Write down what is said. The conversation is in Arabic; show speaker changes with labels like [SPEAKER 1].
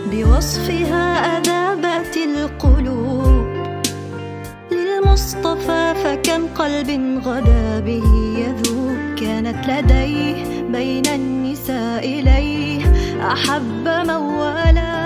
[SPEAKER 1] بوصفها أذابت القلوب للمصطفى، فكم قلب غدا به يذوب. كانت لديه بين النساء إليه أحب من والاه.